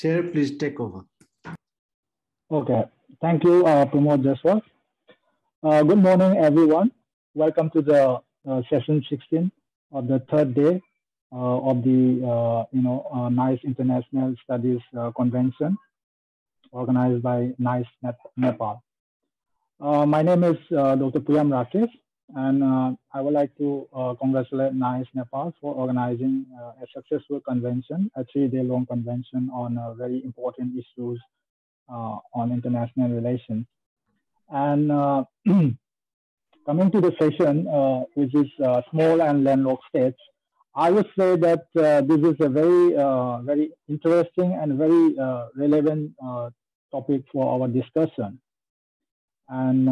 Chair, please take over. Okay, thank you, Pramod Jaswal. Good morning, everyone. Welcome to the session 16 of the third day of the NICE International Studies Convention organized by NICE Nepal. My name is Dr. Priyam Rakesh, and I would like to congratulate NICE Nepal for organizing a successful convention, a 3-day-long convention on very important issues on international relations. And coming to the session, which is small and landlocked states, I would say that this is a very interesting and very relevant topic for our discussion. And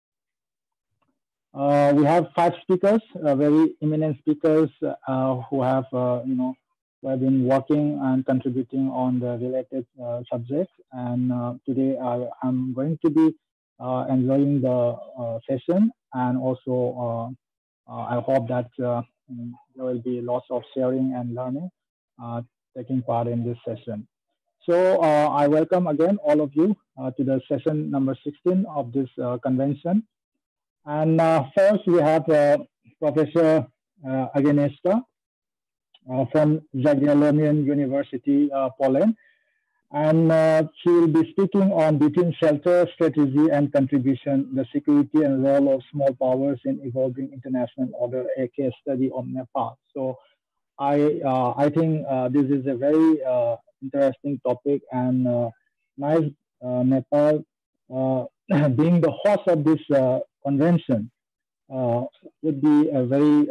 we have 5 speakers, very eminent speakers who have who have been working and contributing on the related subjects. And today I'm going to be enjoying the session, and also I hope that there will be lots of sharing and learning taking part in this session. So I welcome again all of you to the session number 16 of this convention. And first we have Professor Agnieszka from Jagiellonian University, Poland. And she will be speaking on between shelter, strategy, and contribution, the security and role of small powers in evolving international order, a case study on Nepal. So I think this is a very interesting topic, and NICE Nepal being the host of this convention would be a very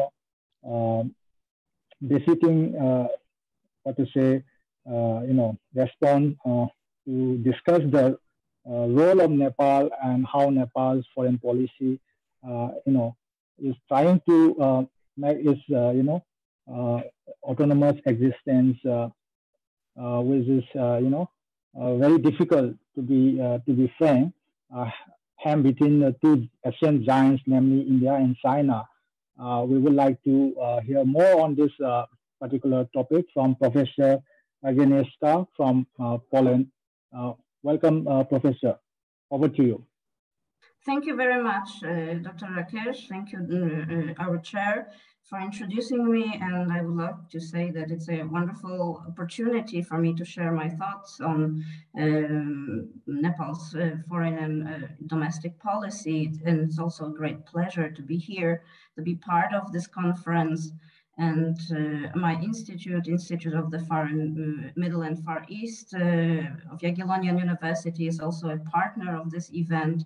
befitting what to say respond to discuss the role of Nepal and how Nepal's foreign policy is trying to make its autonomous existence, which is very difficult to be frank, between the 2 Asian giants, namely India and China. We would like to hear more on this particular topic from Professor Agnieszka from Poland. Welcome, Professor. Over to you. Thank you very much, Dr. Rakesh. Thank you, our chair, for introducing me. And I would like to say that it's a wonderful opportunity for me to share my thoughts on Nepal's foreign and domestic policy. And it's also a great pleasure to be here, to be part of this conference. And my Institute of the Middle and Far East of Jagiellonian University is also a partner of this event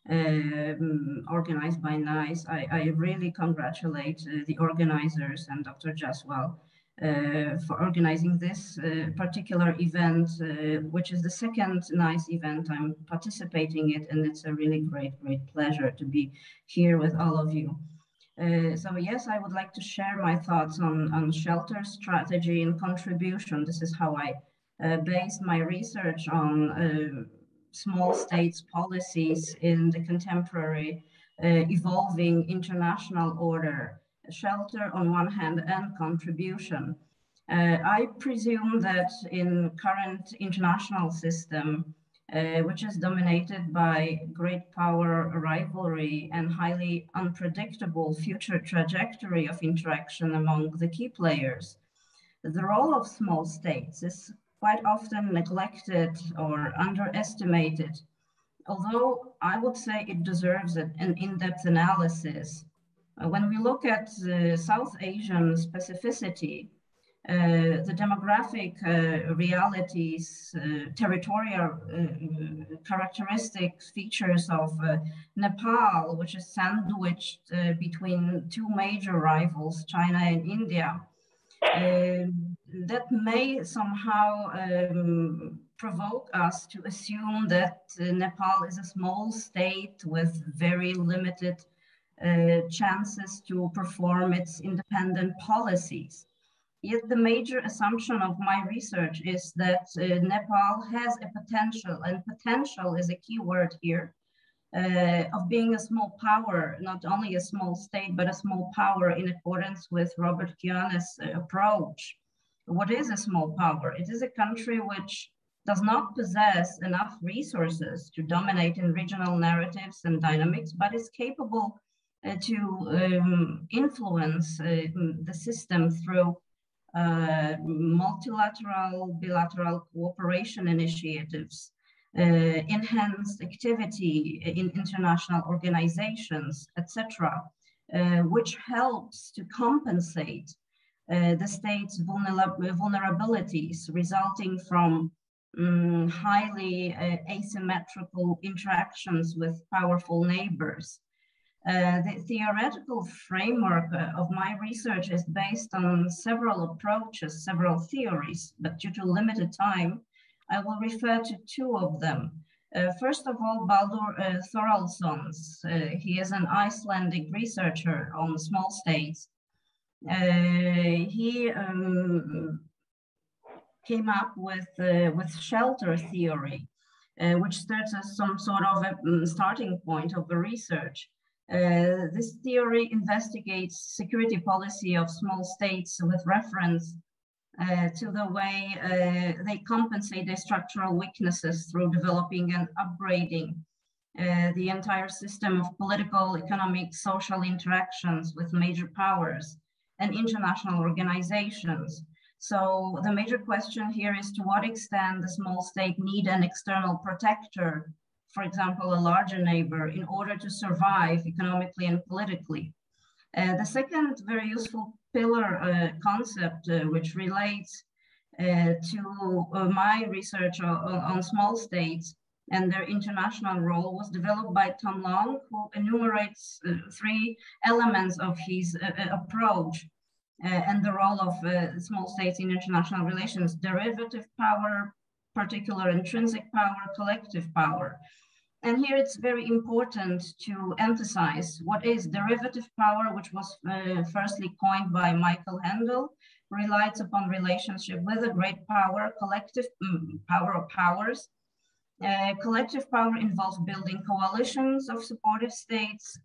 organized by NICE. I really congratulate the organizers and Dr. Jaswal for organizing this particular event, which is the second NICE event I'm participating in, and it's a really great pleasure to be here with all of you. So yes, I would like to share my thoughts on shelter strategy and contribution. This is how I based my research on small states policies in the contemporary evolving international order, shelter on one hand and contribution. I presume that in current international system, which is dominated by great power rivalry and highly unpredictable future trajectory of interaction among the key players, the role of small states is quite often neglected or underestimated, although I would say it deserves an in-depth analysis. When we look at the South Asian specificity, the demographic realities, territorial characteristics, features of Nepal, which is sandwiched between 2 major rivals, China and India, that may somehow provoke us to assume that Nepal is a small state with very limited chances to perform its independent policies. Yet the major assumption of my research is that Nepal has a potential, and potential is a key word here, of being a small power, not only a small state, but a small power in accordance with Robert Kiana's approach. What is a small power? It is a country which does not possess enough resources to dominate in regional narratives and dynamics, but is capable to influence the system through multilateral, bilateral cooperation initiatives, enhanced activity in international organizations, etc., which helps to compensate the state's vulnerabilities resulting from highly asymmetrical interactions with powerful neighbors. The theoretical framework of my research is based on several approaches, several theories, but due to limited time, I will refer to two of them. First of all, Baldur Thoraldsson. He is an Icelandic researcher on small states. He came up with shelter theory, which starts as some sort of a starting point of the research. This theory investigates security policy of small states with reference to the way they compensate their structural weaknesses through developing and upgrading the entire system of political, economic, social interactions with major powers and international organizations. So the major question here is to what extent the small state need an external protector, for example, a larger neighbor, in order to survive economically and politically. The second very useful pillar concept, which relates to my research on small states and their international role, was developed by Tom Long, who enumerates three elements of his approach and the role of small states in international relations: derivative power, particular intrinsic power, collective power. And here it's very important to emphasize what is derivative power, which was firstly coined by Michael Handel, relies upon relationship with a great power, collective power of powers. Collective power involves building coalitions of supportive states,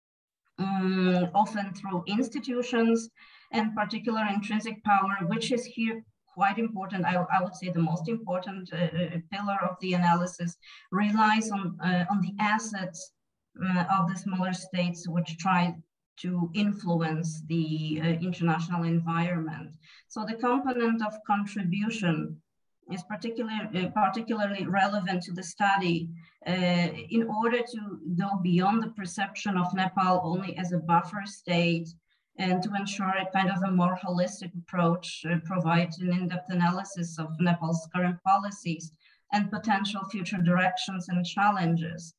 often through institutions, and particular intrinsic power, which is here quite important. I would say the most important pillar of the analysis, relies on the assets of the smaller states, which try to influence the international environment. So the component of contribution is particularly relevant to the study in order to go beyond the perception of Nepal only as a buffer state, and to ensure a kind of a more holistic approach provides an in-depth analysis of Nepal's current policies and potential future directions and challenges.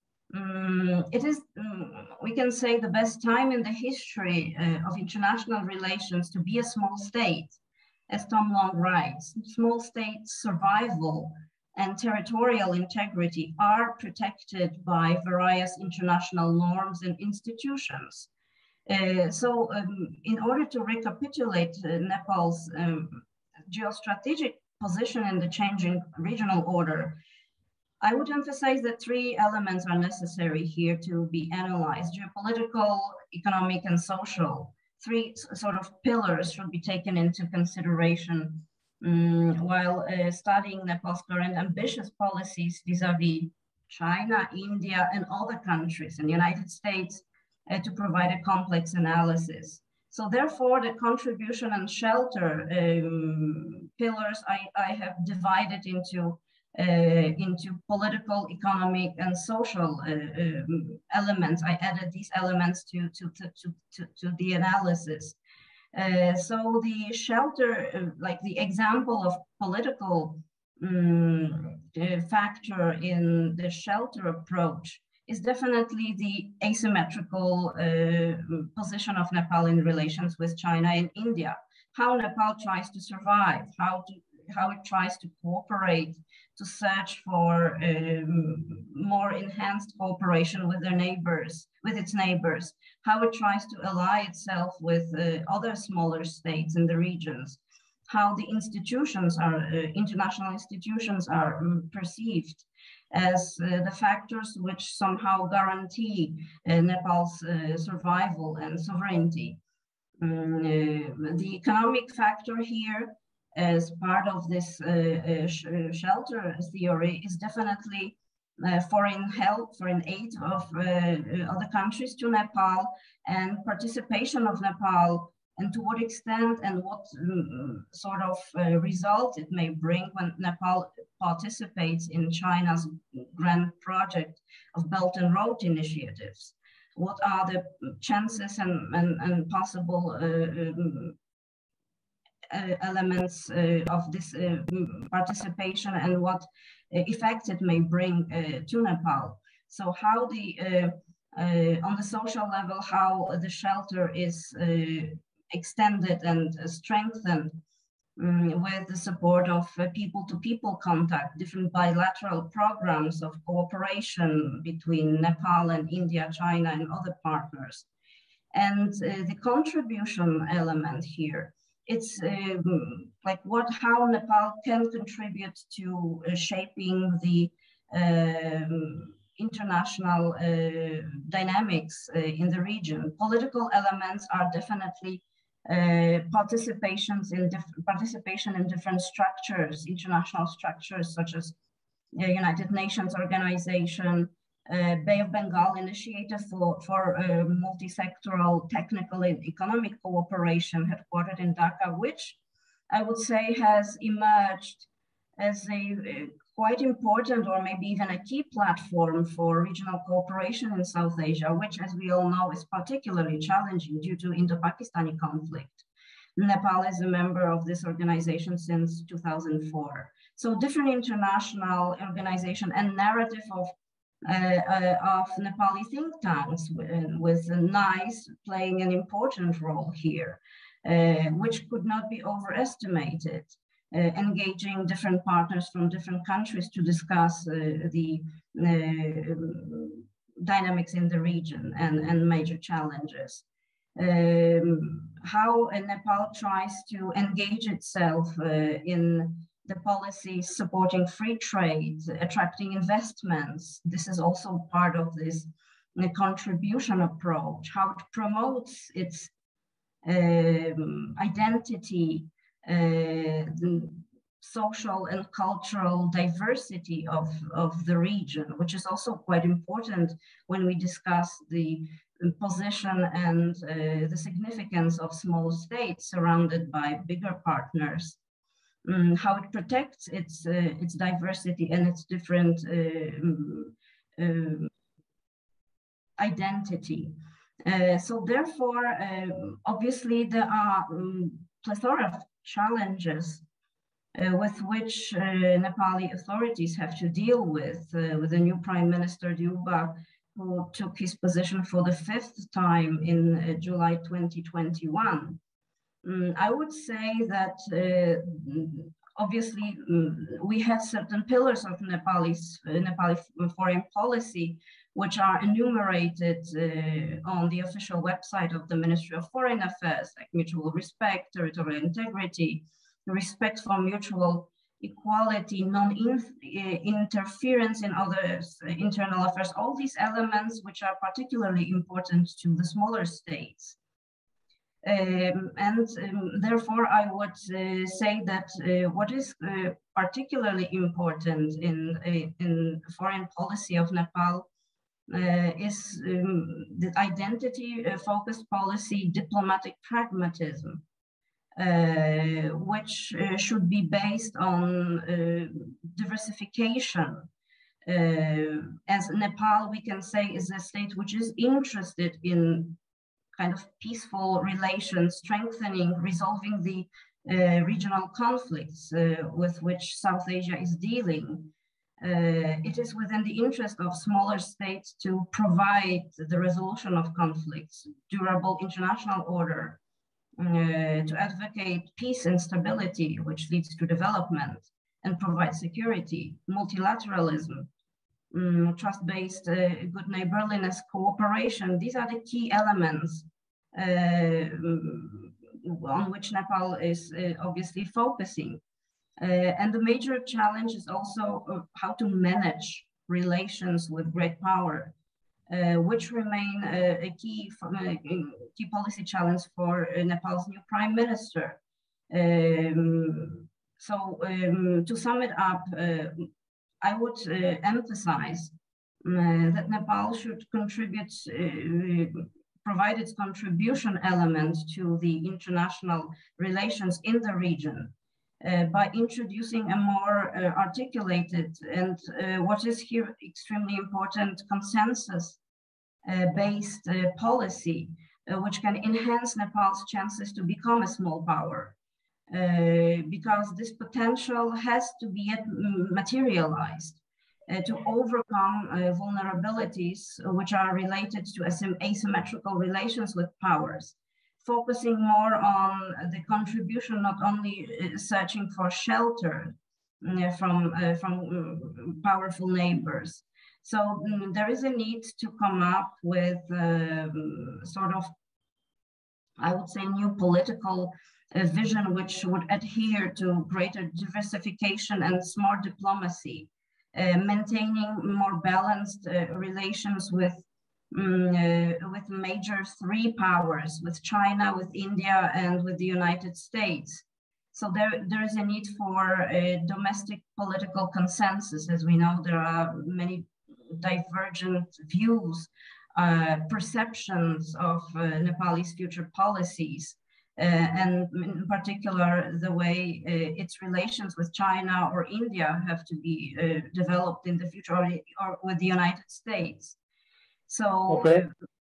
It is, we can say, the best time in the history of international relations to be a small state. As Tom Long writes, small state survival and territorial integrity are protected by various international norms and institutions. So in order to recapitulate Nepal's geostrategic position in the changing regional order, I would emphasize that three elements are necessary here to be analyzed: geopolitical, economic, and social. Three sort of pillars should be taken into consideration while studying Nepal's current ambitious policies vis-a-vis China, India, and other countries, and the United States, to provide a complex analysis. So therefore, the contribution and shelter pillars I have divided into political, economic, and social elements. I added these elements to the analysis. So the shelter, like the example of political factor in the shelter approach, is definitely the asymmetrical position of Nepal in relations with China and India. How Nepal tries to survive, how it tries to cooperate, to search for more enhanced cooperation with their neighbors, with its neighbors, how it tries to ally itself with other smaller states in the regions, how the institutions are, international institutions are perceived as the factors which somehow guarantee Nepal's survival and sovereignty. The economic factor here as part of this shelter theory is definitely foreign help, foreign aid of other countries to Nepal, and participation of Nepal, and to what extent and what sort of result it may bring when Nepal participates in China's grand project of Belt and Road initiatives. What are the chances and possible elements of this participation, and what effect it may bring to Nepal? So how on the social level, how the shelter is extended and strengthened with the support of people-to-people contact, different bilateral programs of cooperation between Nepal and India, China, and other partners. And the contribution element here, it's like how Nepal can contribute to shaping the international dynamics in the region. Political elements are definitely participation in different structures, international structures such as the United Nations Organization, Bay of Bengal Initiative for multi-sectoral technical and economic cooperation headquartered in Dhaka, which I would say has emerged as a quite important, or maybe even a key platform for regional cooperation in South Asia, which, as we all know, is particularly challenging due to Indo-Pakistani conflict. Nepal is a member of this organization since 2004. So different international organization and narrative of Nepali think tanks with NICE playing an important role here, which could not be overestimated. Engaging different partners from different countries to discuss the dynamics in the region and major challenges. How Nepal tries to engage itself in the policies supporting free trade, attracting investments. This is also part of this contribution approach, how it promotes its identity, the social and cultural diversity of the region, which is also quite important when we discuss the position and the significance of small states surrounded by bigger partners. How it protects its diversity and its different identity. So therefore, obviously there are plethora of challenges with which Nepali authorities have to deal with the new Prime Minister Deuba, who took his position for the 5th time in July 2021. I would say that obviously we have certain pillars of Nepali foreign policy, which are enumerated on the official website of the Ministry of Foreign Affairs, like mutual respect, territorial integrity, respect for mutual equality, non-interference in others' internal affairs, all these elements which are particularly important to the smaller states. Therefore, I would say that what is particularly important in foreign policy of Nepal is the identity-focused policy, diplomatic pragmatism, which should be based on diversification. As Nepal, we can say, is a state which is interested in kind of peaceful relations, strengthening, resolving the regional conflicts with which South Asia is dealing. It is within the interest of smaller states to provide the resolution of conflicts, durable international order, to advocate peace and stability, which leads to development, and provide security, multilateralism, trust-based good neighborliness, cooperation. These are the key elements on which Nepal is obviously focusing. And the major challenge is also how to manage relations with great power, which remain a key policy challenge for Nepal's new prime minister. To sum it up, I would emphasize that Nepal should contribute, provide its contribution element to the international relations in the region by introducing a more articulated and what is here extremely important, consensus-based policy, which can enhance Nepal's chances to become a small power. Because this potential has to be yet materialized to overcome vulnerabilities which are related to asymmetrical relations with powers, focusing more on the contribution, not only searching for shelter from powerful neighbors. So there is a need to come up with sort of, I would say, new political vision which would adhere to greater diversification and smart diplomacy, maintaining more balanced relations with major three powers, with China, with India, and with the United States. So there is a need for a domestic political consensus. As we know, there are many divergent views, perceptions of Nepal's future policies, and in particular, the way its relations with China or India have to be developed in the future, or with the United States. So, okay.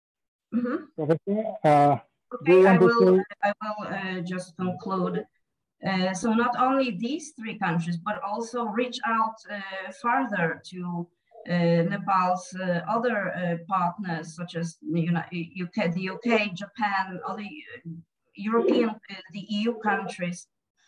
Okay, I will just conclude. So not only these three countries, but also reach out further to Nepal's other partners, such as the UK, Japan, other European, the EU countries,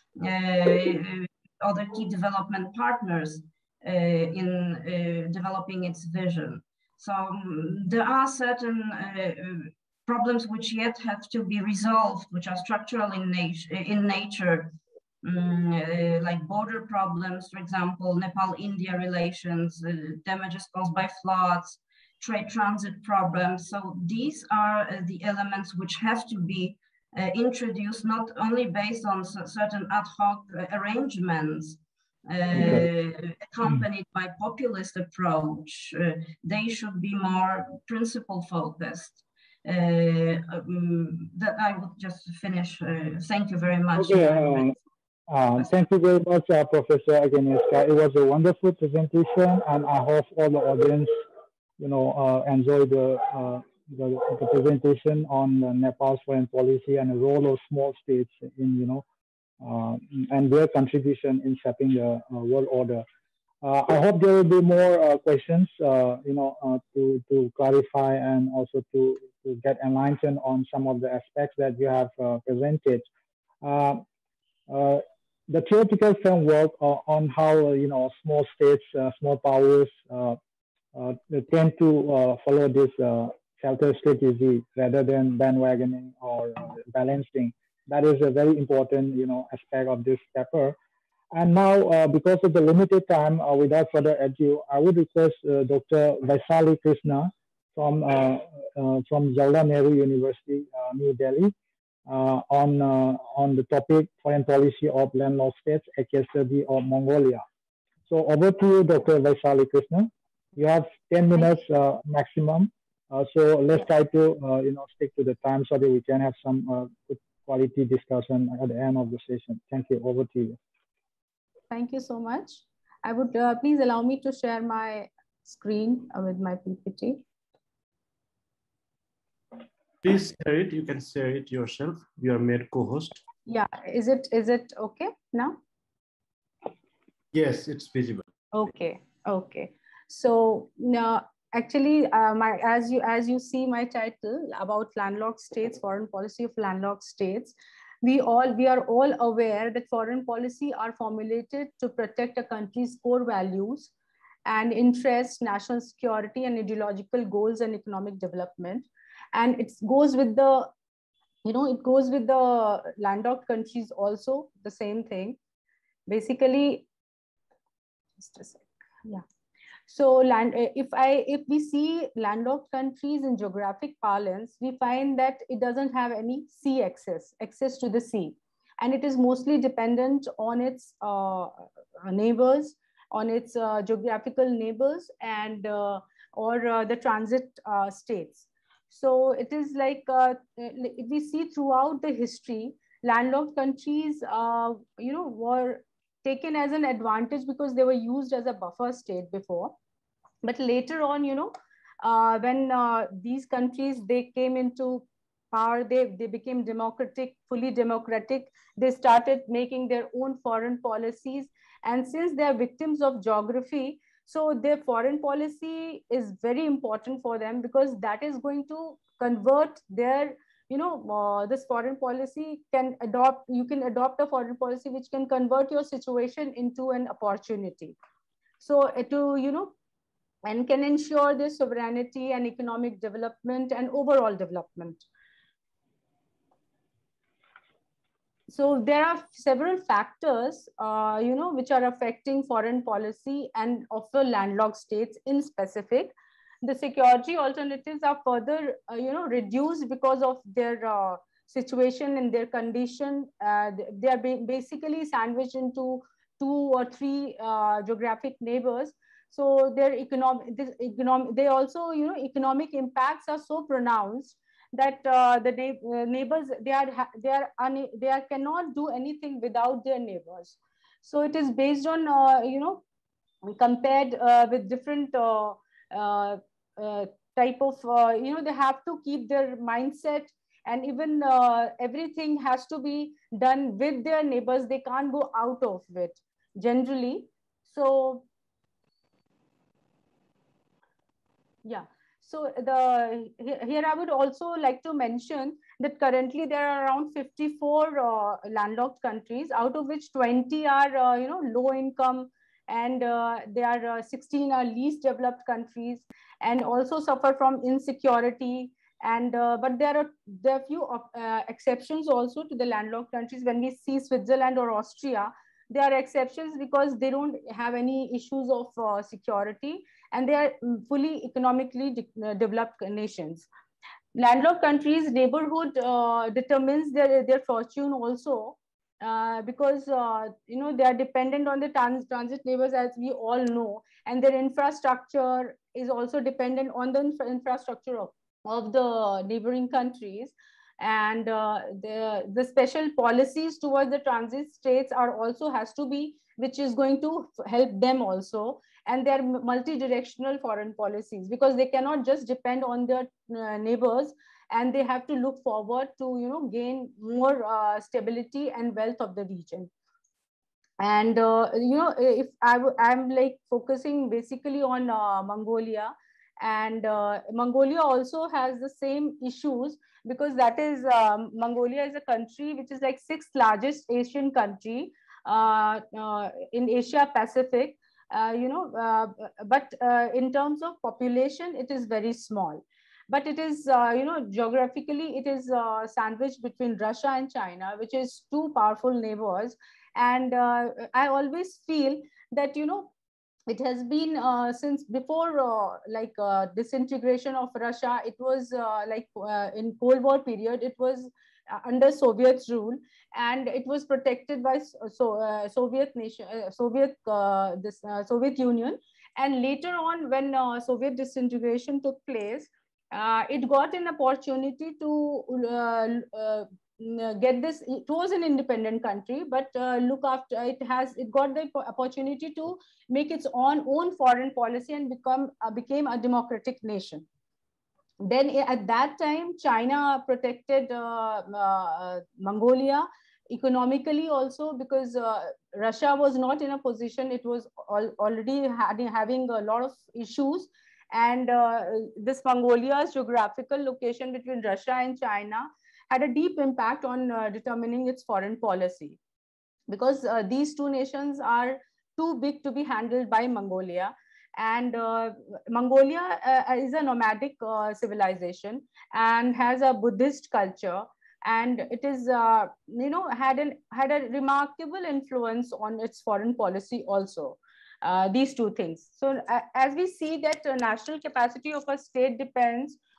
other key development partners in developing its vision. So there are certain problems which yet have to be resolved, which are structural in nature, like border problems, for example, Nepal-India relations, damages caused by floods, trade transit problems. So these are the elements which have to be introduced, not only based on certain ad hoc arrangements, accompanied by populist approach. They should be more principle focused. That I would just finish. Thank you very much. Okay, thank you very much, Professor Agnieszka. It was a wonderful presentation, and I hope all the audience, enjoy the presentation on Nepal's foreign policy and the role of small states in, and their contribution in shaping the world order. I hope there will be more questions, to clarify and also to get enlightened on some of the aspects that you have presented. The theoretical framework on how small states, small powers tend to follow this shelter strategy rather than bandwagoning or balancing. That is a very important aspect of this paper. And now, because of the limited time, without further ado, I would request Dr. Vaisali Krishna from Jawaharlal Nehru University, New Delhi, on the topic foreign policy of landlocked states, a case study of Mongolia. So over to you, Dr. Vaisali Krishna. You have 10 minutes maximum. So let's try to stick to the time so that we can have some good quality discussion at the end of the session. Thank you. Over to you. Thank you so much. I would please allow me to share my screen with my PPT. Please share it. You can share it yourself. You are made co-host. Yeah. Is it okay now? Yes, it's visible. Okay. Okay. So now, actually, as you see my title about landlocked states, foreign policy of landlocked states. We are all aware that foreign policy are formulated to protect a country's core values and interests, national security, and ideological goals and economic development. And it goes with the, it goes with the landlocked countries also, the same thing. Basically, just a sec. Yeah. So if we see landlocked countries in geographic parlance, we find that it doesn't have any sea access to the sea. and it is mostly dependent on its neighbors, on its geographical neighbors, and or the transit states. So it is like we see throughout the history, landlocked countries, were taken as an advantage because they were used as a buffer state before. But later on, when these countries, they came into power, they became democratic, fully democratic. They started making their own foreign policies. And since they are victims of geography, so their foreign policy is very important for them, because that is going to convert their, this foreign policy can adopt, you can adopt a foreign policy which can convert your situation into an opportunity. So to, and can ensure their sovereignty and economic development and overall development. So there are several factors, which are affecting foreign policy and of the landlocked states in specific. The security alternatives are further, reduced because of their situation and their condition. They are basically sandwiched into 2 or 3 geographic neighbors. So their economic, they also, economic impacts are so pronounced that the neighbors, they cannot do anything without their neighbors. So it is based on compared with different type of they have to keep their mindset, and even everything has to be done with their neighbors. They can't go out of it generally. So yeah. So here I would also like to mention that currently there are around 54 landlocked countries, out of which 20 are low income, and there are 16 are least developed countries, and also suffer from insecurity. And but there are few exceptions also to the landlocked countries. When we see Switzerland or Austria, there are exceptions because they don't have any issues of security, and they are fully economically developed nations. Landlocked countries' neighborhood determines their fortune also, because they are dependent on the transit neighbors, as we all know, and their infrastructure is also dependent on the infrastructure of the neighboring countries. And the special policies towards the transit states are also has to be, which is going to help them also. And they're multi-directional foreign policies, because they cannot just depend on their neighbors, and they have to look forward to gain more stability and wealth of the region. And if I'm like focusing basically on Mongolia, and Mongolia also has the same issues, because that is Mongolia is a country which is like 6th largest Asian country in Asia Pacific. But in terms of population, it is very small. But it is, geographically, it is sandwiched between Russia and China, which is 2 powerful neighbors. And I always feel that, it has been since before disintegration of Russia. It was in Cold War period, it was under Soviet rule, and it was protected by Soviet nation, Soviet Union. And later on, when Soviet disintegration took place, it got an opportunity to get this. It was an independent country, but look after it got the opportunity to make its own foreign policy and became a democratic nation. Then at that time, China protected Mongolia economically also, because Russia was not in a position. It was already having a lot of issues. And this Mongolia's geographical location between Russia and China had a deep impact on determining its foreign policy, because these 2 nations are too big to be handled by Mongolia. And Mongolia is a nomadic civilization and has a Buddhist culture, and it is had a remarkable influence on its foreign policy also. These 2 things. So as we see that national capacity of a state depends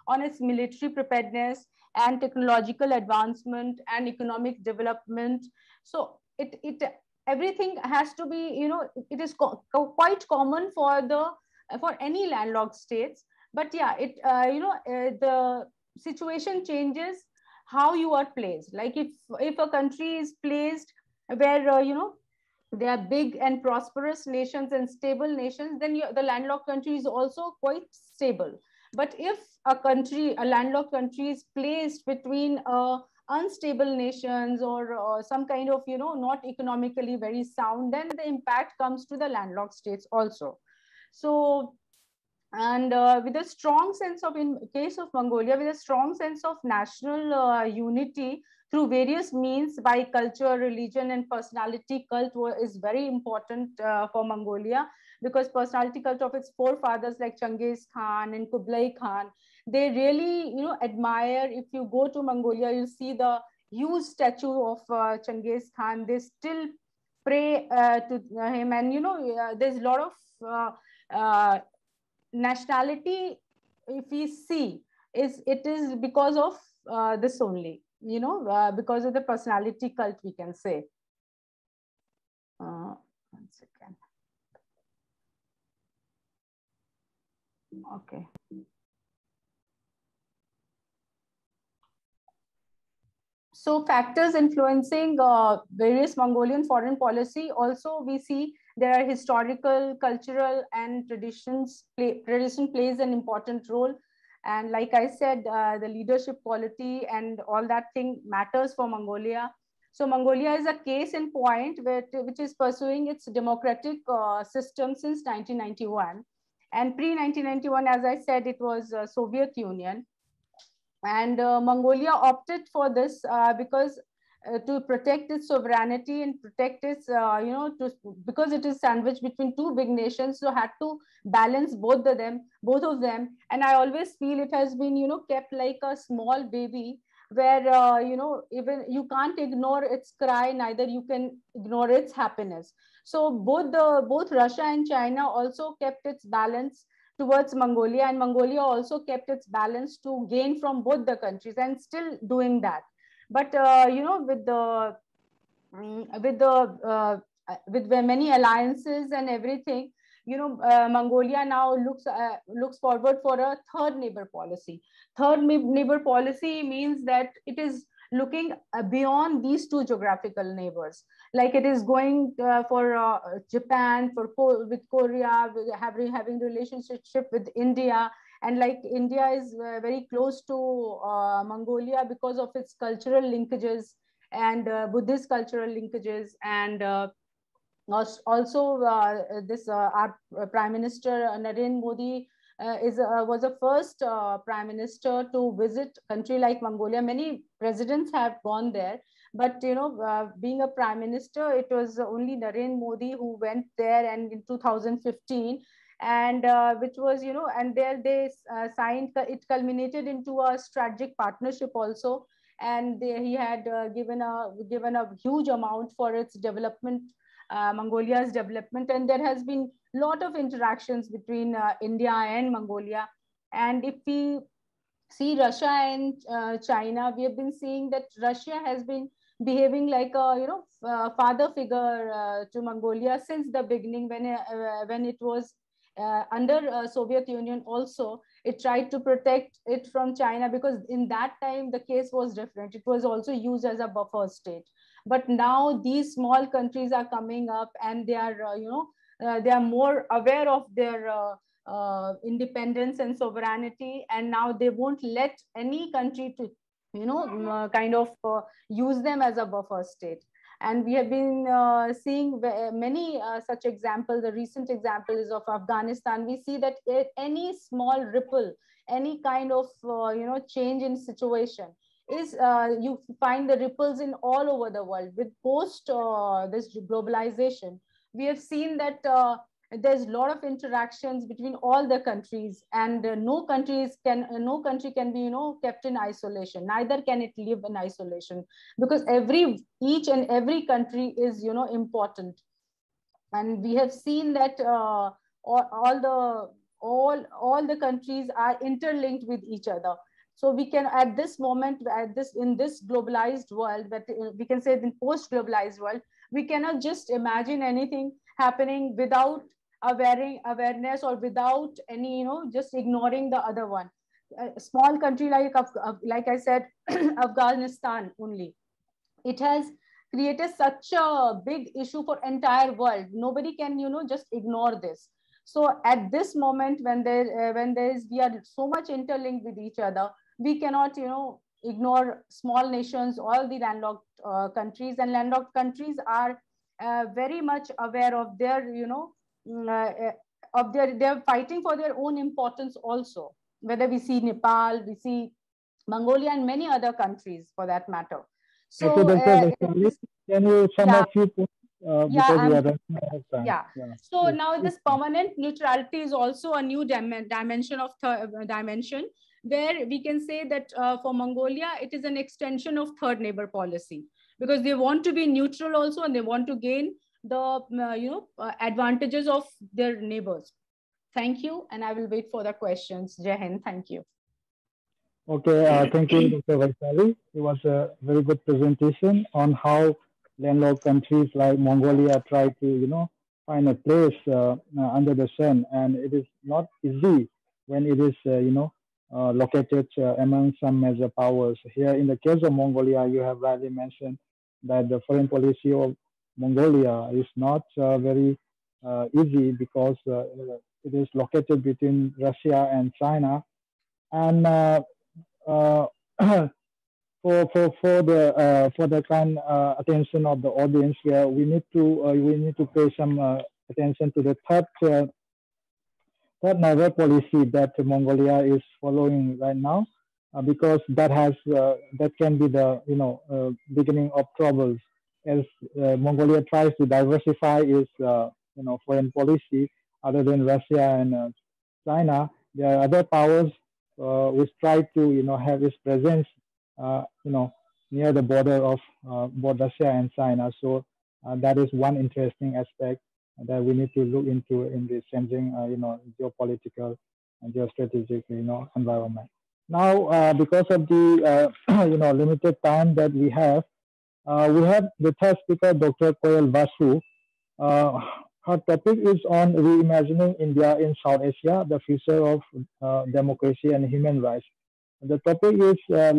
on its military preparedness and technological advancement and economic development. So everything has to be, you know, it is quite common for any landlocked states. But yeah, the situation changes how you are placed. Like if a country is placed where they are big and prosperous nations and stable nations, then the landlocked country is also quite stable. But if a landlocked country is placed between unstable nations or some kind of, you know, not economically very sound, then the impact comes to the landlocked states also. So, and with a strong sense of, in case of Mongolia, with a strong sense of national unity through various means by culture, religion, and personality cult is very important for Mongolia, because personality cult of its forefathers like Genghis Khan and Kublai Khan, they really, you know, admire. If you go to Mongolia, you see the huge statue of Genghis Khan. They still pray to him, and you know, there's a lot of nationality, if we see, it is because of this only, you know, because of the personality cult, we can say. One second. Okay. So factors influencing various Mongolian foreign policy, also we see there are historical, cultural, and tradition plays an important role. And like I said, the leadership quality and all that thing matters for Mongolia. So Mongolia is a case in point which is pursuing its democratic system since 1991. And pre-1991, as I said, it was Soviet Union. And Mongolia opted for this because to protect its sovereignty and protect its, because it is sandwiched between two big nations, so had to balance both of them. And I always feel it has been, you know, kept like a small baby, where even you can't ignore its cry, neither you can ignore its happiness. So both Russia and China also kept its balance towards Mongolia, and Mongolia also kept its balance to gain from both the countries, and still doing that. But with the many alliances and everything, Mongolia now looks forward for a third neighbor policy. Third neighbor policy means that it is looking beyond these two geographical neighbors. Like it is going for Japan, with Korea, having relationship with India. And like India is very close to Mongolia because of its cultural linkages and Buddhist cultural linkages. And also our Prime Minister Narendra Modi was the first prime minister to visit a country like Mongolia. Many presidents have gone there, but being a prime minister, it was only Narendra Modi who went there, and in 2015, and which was, and there they signed. It culminated into a strategic partnership also, and he had given a huge amount for its development. Mongolia's development, and there has been a lot of interactions between India and Mongolia. And if we see Russia and China, we have been seeing that Russia has been behaving like a father figure to Mongolia since the beginning, when it was under Soviet Union. Also, it tried to protect it from China, because in that time the case was different. It was also used as a buffer state. But now these small countries are coming up, and they are they are more aware of their independence and sovereignty, and now they won't let any country to use them as a buffer state. And we have been seeing many such examples. The recent example is of Afghanistan. We see that any small ripple, any kind of change in situation, is you find the ripples in all over the world. With post this globalization, we have seen that there's a lot of interactions between all the countries, and no country can be kept in isolation. Neither can it live in isolation, because each and every country is all the countries are interlinked with each other. So we can, at this moment, in this globalized world, that we can say in post globalized world, we cannot just imagine anything happening without awareness, or without any, just ignoring the other one. A small country like I said, Afghanistan only, it has created such a big issue for entire world. Nobody can, just ignore this. So at this moment, we are so much interlinked with each other, we cannot, ignore small nations, all the landlocked countries. And landlocked countries are very much aware of their, they're fighting for their own importance also. Whether we see Nepal, we see Mongolia, and many other countries for that matter. So, Dr. can you sum up few points? Yeah. So now this permanent neutrality is also a new dimension of dimension, where we can say that for Mongolia, it is an extension of third neighbor policy, because they want to be neutral also, and they want to gain the advantages of their neighbors. Thank you, and I will wait for the questions. Jai Hind, thank you. Okay, thank you, Dr. Vaishali. It was a very good presentation on how landlocked countries like Mongolia try to, find a place under the sun, and it is not easy when it is, located among some major powers. Here, in the case of Mongolia, you have rightly mentioned that the foreign policy of Mongolia is not very easy, because it is located between Russia and China, and uh, for the kind attention of the audience here, we need to pay some attention to the third neighbor policy that Mongolia is following right now, because that can be the beginning of troubles, as Mongolia tries to diversify its foreign policy other than Russia and China. There are other powers which try to have its presence near the border of both Russia and China. So that is one interesting aspect that we need to look into in this changing geopolitical and geostrategic environment. Now, because of the limited time that we have the third speaker, Dr. Koyal Basu. Her topic is on reimagining India in South Asia, the future of democracy and human rights. The topic is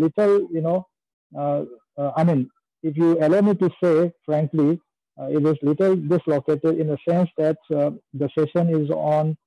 I mean, if you allow me to say, frankly, it is little dislocated in the sense that the session is on,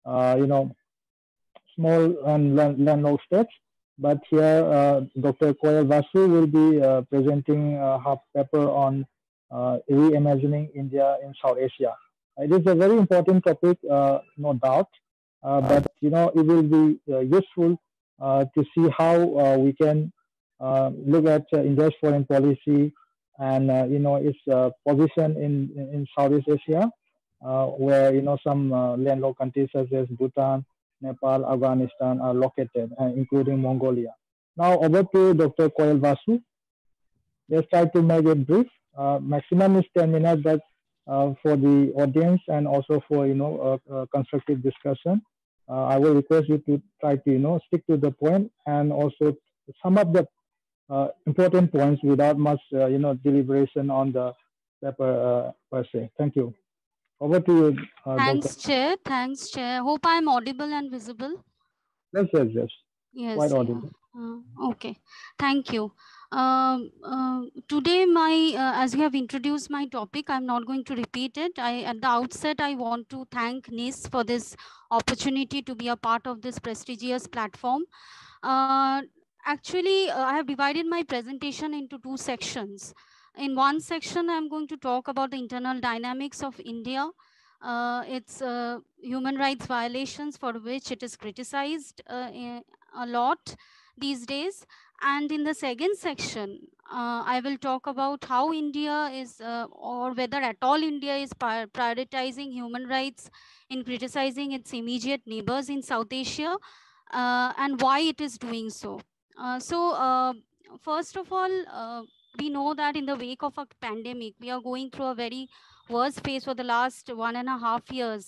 small and landlocked states. But here, Dr. Koyal Basu will be presenting her paper on reimagining India in South Asia. It is a very important topic, no doubt, but it will be useful to see how we can look at India's foreign policy and its position in Southeast Asia, where some landlocked countries such as Bhutan, Nepal, Afghanistan are located, including Mongolia. Now over to Dr. Koyal Basu. Let's try to make it brief. Maximum is 10 minutes, but for the audience and also for constructive discussion, I will request you to try to stick to the point and also sum up the important points without much deliberation on the paper per se. Thank you. Over to you. Thanks, Chair. Thanks, Chair. Hope I am audible and visible. Yes. Yes. Quite audible. Okay. Thank you. Today, as you have introduced my topic, I'm not going to repeat it. At the outset, I want to thank NIS for this opportunity to be a part of this prestigious platform. Actually, I have divided my presentation into two sections. In one section, I'm going to talk about the internal dynamics of India, its human rights violations for which it is criticized a lot these days. And in the second section, I will talk about how India is, or whether at all India is prioritizing human rights in criticizing its immediate neighbors in South Asia, and why it is doing so. First of all, we know that in the wake of a pandemic, we are going through a very worst phase for the last 1.5 years.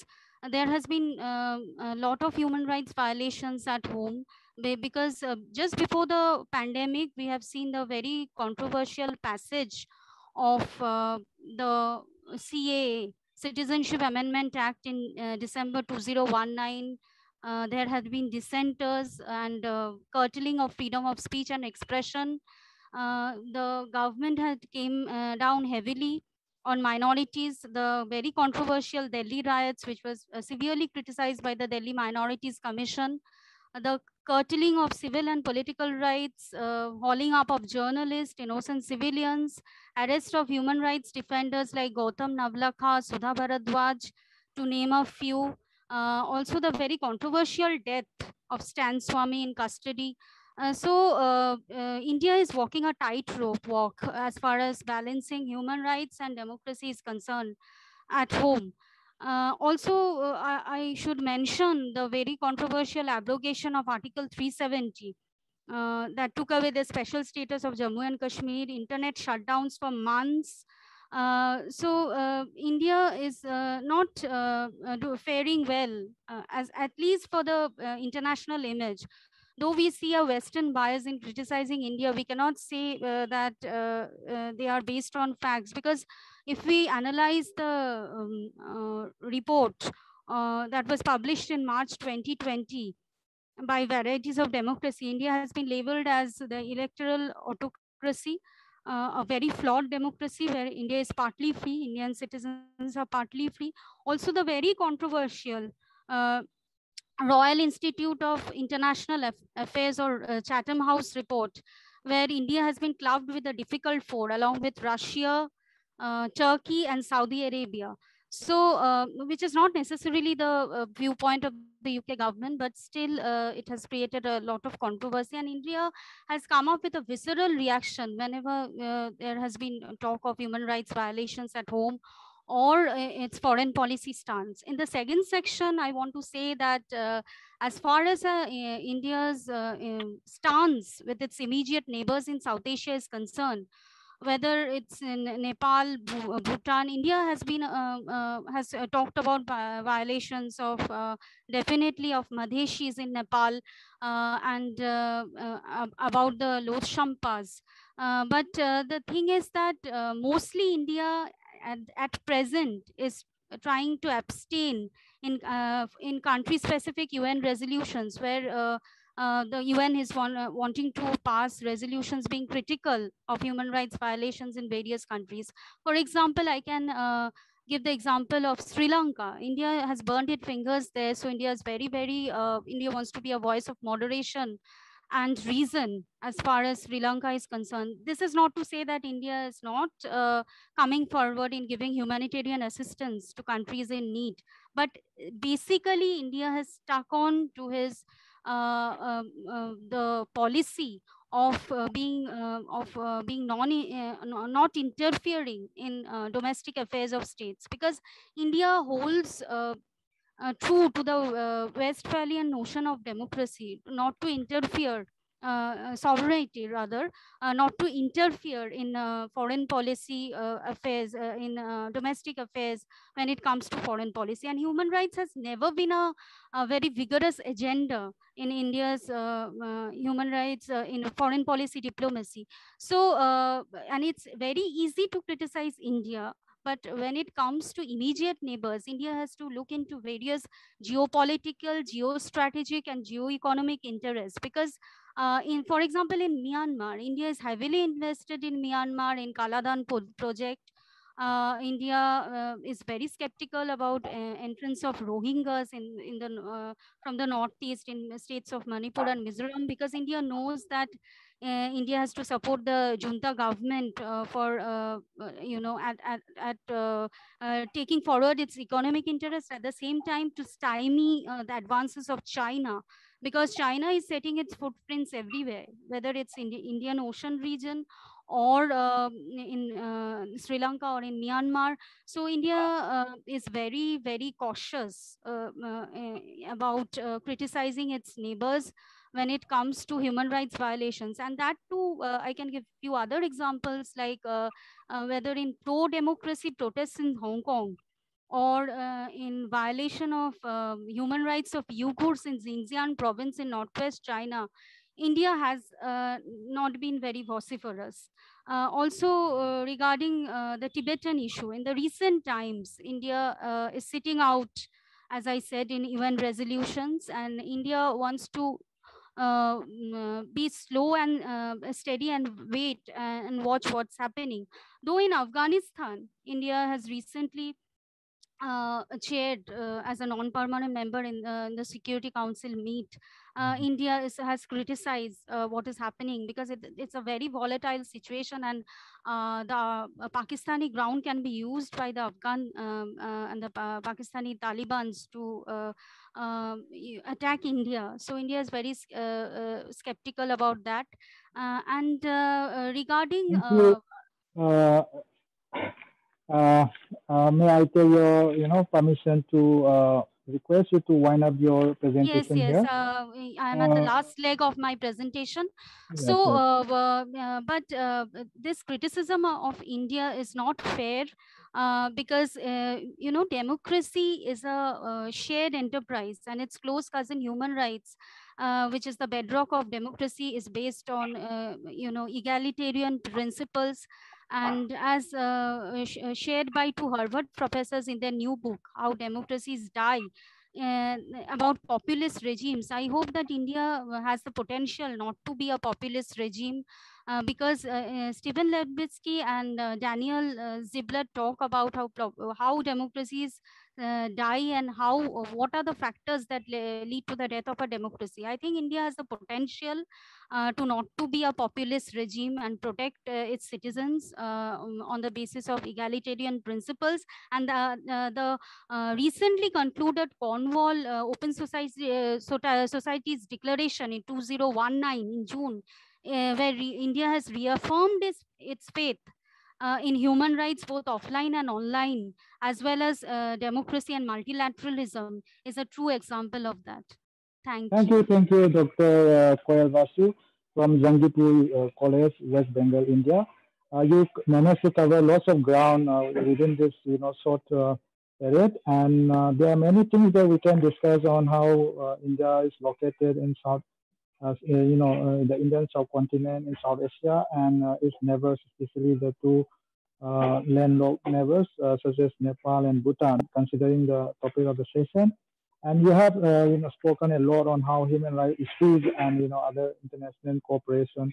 there has been a lot of human rights violations at home, because just before the pandemic, we have seen the very controversial passage of the CAA, Citizenship Amendment Act, in December 2019. There had been dissenters and curtailing of freedom of speech and expression. The government had came down heavily on minorities. The very controversial Delhi riots, which was severely criticized by the Delhi Minorities Commission, the curtailing of civil and political rights, hauling up of journalists, innocent civilians, arrest of human rights defenders like Gautam Navlakha, Sudha Bharadwaj, to name a few. Also, the very controversial death of Stan Swamy in custody. India is walking a tightrope walk as far as balancing human rights and democracy is concerned at home. I should mention the very controversial abrogation of Article 370 that took away the special status of Jammu and Kashmir, internet shutdowns for months. India is not faring well, as at least for the international image. Though we see a Western bias in criticizing India, we cannot say that they are based on facts, because if we analyze the report that was published in March 2020 by Varieties of Democracy, India has been labeled as the electoral autocracy, a very flawed democracy where India is partly free, Indian citizens are partly free. Also, the very controversial Royal Institute of International Affairs, or Chatham House report, where India has been clubbed with a difficult four along with Russia, Turkey, and Saudi Arabia. So, which is not necessarily the viewpoint of the UK government, but still it has created a lot of controversy. And India has come up with a visceral reaction whenever there has been talk of human rights violations at home or its foreign policy stance. In the second section, I want to say that as far as India's stance with its immediate neighbors in South Asia is concerned, whether it's in Nepal, Bhutan, India has been talked about violations of definitely of Madheshis in Nepal and about the Loshampas. But the thing is that mostly India at present is trying to abstain in country-specific UN resolutions, where the UN is wanting to pass resolutions being critical of human rights violations in various countries. For example, I can give the example of Sri Lanka. India has burned its fingers there, so India is India wants to be a voice of moderation and reason as far as Sri Lanka is concerned. This is not to say that India is not coming forward in giving humanitarian assistance to countries in need, but basically India has stuck on to his the policy of being not interfering in domestic affairs of states, because India holds true to the Westphalian notion of democracy, not to interfere, sovereignty rather, not to interfere in foreign policy affairs, in domestic affairs when it comes to foreign policy. And human rights has never been a very vigorous agenda in India's human rights in foreign policy diplomacy. So, and it's very easy to criticize India, but when it comes to immediate neighbors, India has to look into various geopolitical, geostrategic, and geoeconomic interests. Because, for example, in Myanmar, India is heavily invested in Myanmar in Kaladan project. India is very skeptical about entrance of Rohingyas in the from the northeast in the states of Manipur and Mizoram, because India knows that India has to support the junta government for taking forward its economic interests, at the same time to stymie the advances of China, because China is setting its footprints everywhere, whether it's in the Indian Ocean region or in Sri Lanka or in Myanmar. So India is very, very cautious about criticizing its neighbors when it comes to human rights violations. And that too, I can give few other examples, like whether in pro-democracy protests in Hong Kong, or in violation of human rights of Uyghurs in Xinjiang province in northwest China, India has not been very vociferous. Also, regarding the Tibetan issue, in the recent times, India is sitting out, as I said, in UN resolutions, and India wants to be slow and steady and wait and watch what's happening. Though in Afghanistan, India has recently chaired as a non-permanent member in the Security Council meet. India has criticized what is happening because it's a very volatile situation, and the Pakistani ground can be used by the Afghan and the Pakistani Talibans to attack India. So India is very skeptical about that. Regarding may I take your, permission to request you to wind up your presentation yes, here? I am at the last leg of my presentation. Yes, So, yes. but this criticism of India is not fair because, democracy is a shared enterprise, and its close cousin human rights, which is the bedrock of democracy, is based on, egalitarian principles. And as shared by two Harvard professors in their new book, How Democracies Die, about populist regimes. I hope that India has the potential not to be a populist regime because Stephen Lebitsky and Daniel Ziblatt talk about how democracies die and what are the factors that lead to the death of a democracy. I think India has the potential to not to be a populist regime and protect its citizens on the basis of egalitarian principles. And the recently concluded Cornwall Open Society's declaration in 2019 in June, where India has reaffirmed its faith in human rights, both offline and online, as well as democracy and multilateralism, is a true example of that. Thank you. Thank you, Dr. Koyal Vasu from Jangipur College, West Bengal, India. You managed to cover lots of ground within this, short period, and there are many things that we can discuss on how India is located in South, the Indian subcontinent in South Asia, and its neighbors, especially the two landlocked neighbors such as Nepal and Bhutan, considering the topic of the session. And you have spoken a lot on how human rights issues and other international cooperation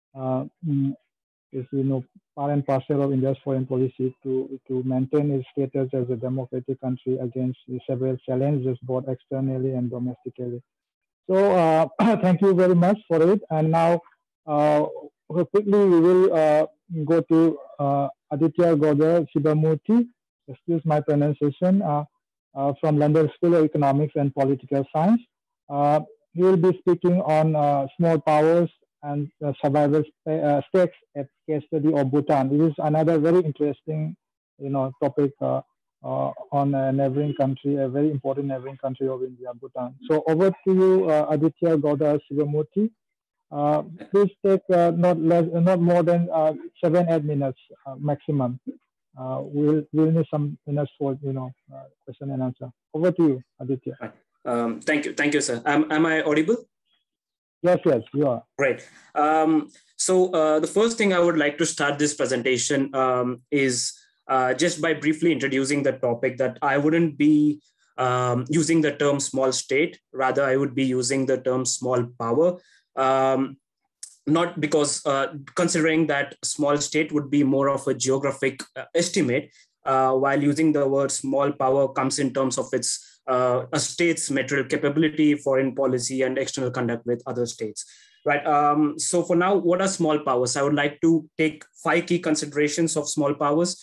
is part and parcel of India's foreign policy to maintain its status as a democratic country against several challenges both externally and domestically. So thank you very much for it. And now quickly we will go to Aditya Gowda Shibamurti, excuse my pronunciation, from London School of Economics and Political Science. He will be speaking on small powers and survival stakes at case study of Bhutan. This is another very interesting, topic on a neighboring country, a very important neighboring country of India, Bhutan. So over to you, Aditya Gowda Shibamurti. Please take not more than 7-8 minutes maximum. We'll need some minutes for question and answer. Over to you, Aditya. Thank you, sir. Am I audible? Yes, you are. Great. So the first thing I would like to start this presentation is just by briefly introducing the topic, that I wouldn't be using the term small state, rather I would be using the term small power. Not because considering that small state would be more of a geographic estimate, while using the word small power comes in terms of its a state's material capability, foreign policy, and external conduct with other states. Right. So for now, what are small powers? I would like to take 5 key considerations of small powers.